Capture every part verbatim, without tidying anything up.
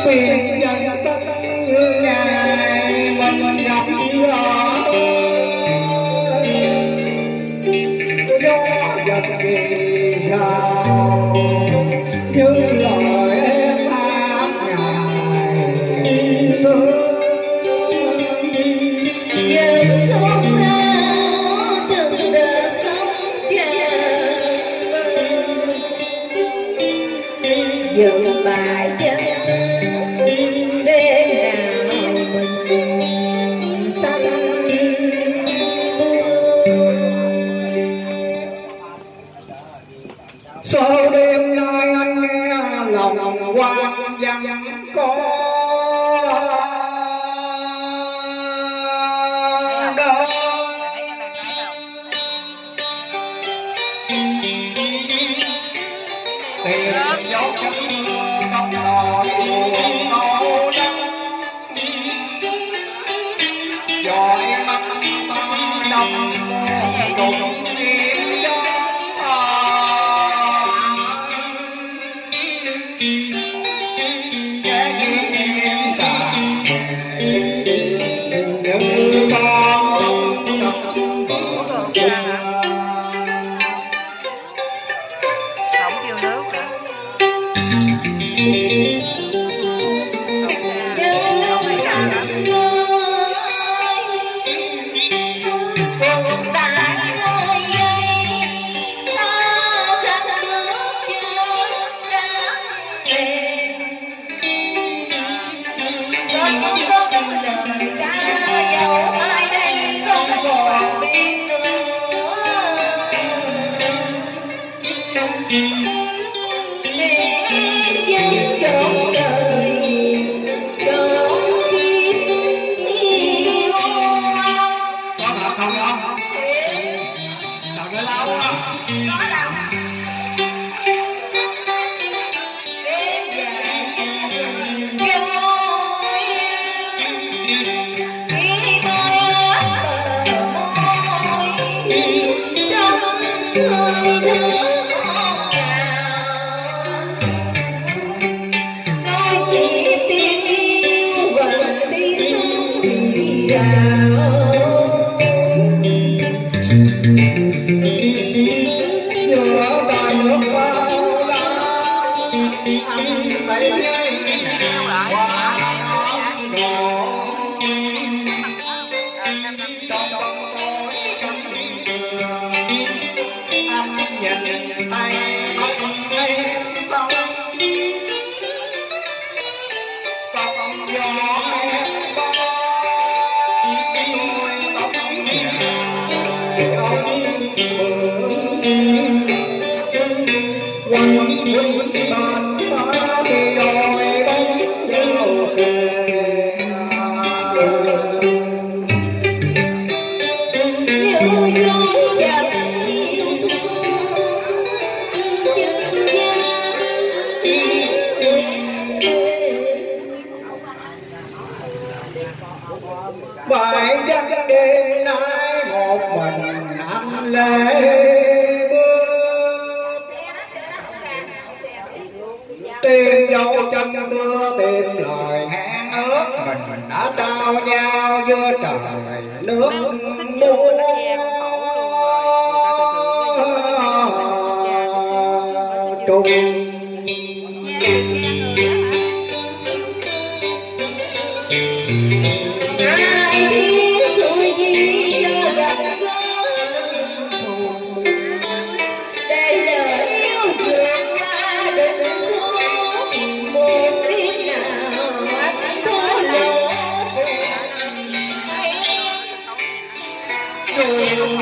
phiền dân tất như ngày mình gặp gió gió giật kỳ sao như lời em hát ngày thương giờ xót xa từng đợt sóng tràn dừng bài chân đêm nào mình xanh sau đêm nay anh nghe lòng quan vắng có đâu tiền dấu chân trong lò ngô đắng dọi mắt đông cùng tiếng gió bài dân đêm nay một mình năm lễ bước tìm dấu chân xưa tìm lời hẹn ước mình mình đã trao nhau giữa trời nước mưa trùng Hãy subscribe cho kênh Ghiền Mì Gõ để không bỏ lỡ những video hấp dẫn.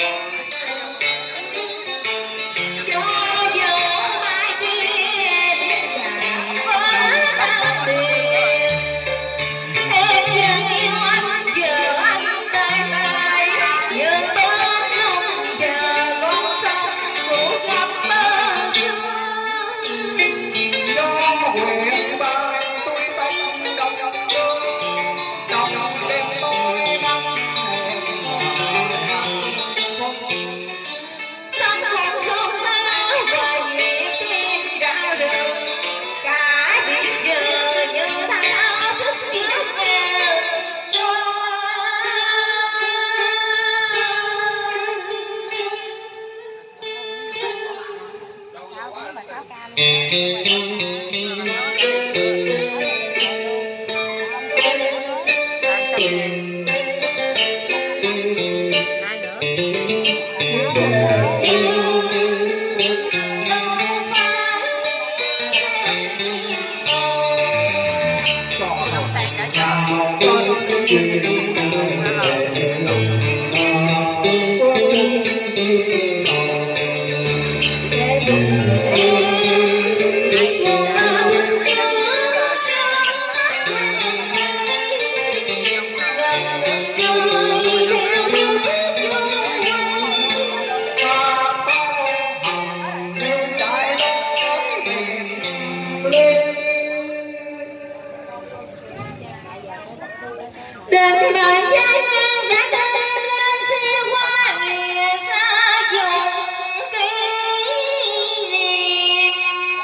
Đừng đợi trái ngang đã đưa lên xe hoa lìa xa dùng kỷ niệm.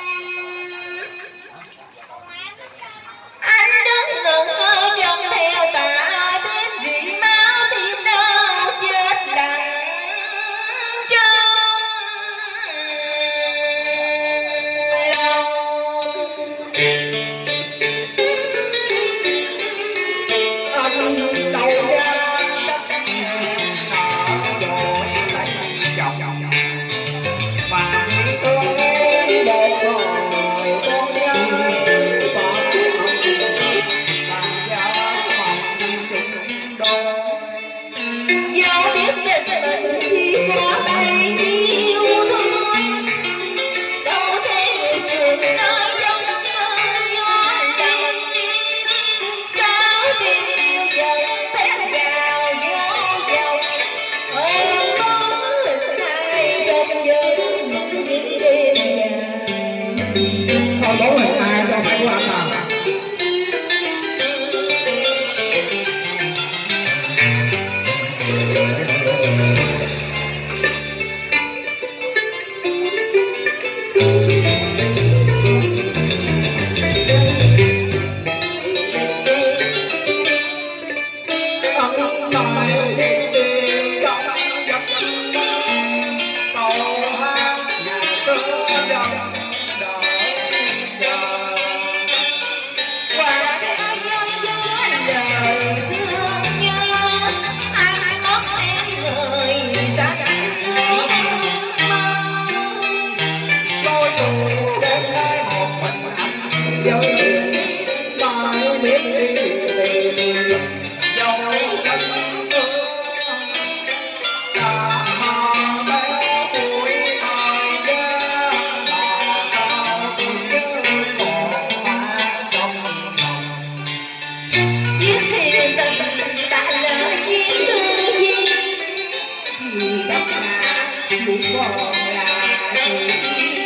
Anh đứng ngẩn ngơ trông theo tà đến rỉ máu tim đau chết lặng trong lòng. Đầu ra đất nọ rồi lấy chồng mà chỉ có một người con gái bỏ bằng giá mong chung đôi. Dẫu biết tình mình chỉ có bấy nhiêu thôi, đâu thể người trường nơi trong cơn gió lạnh. Sao tim yêu dần thét gào vô vọng, ơn món hình hài trong giấc mộng những đêm dài. Thôi bố mình ai cho phải qua mà. Chỉ còn là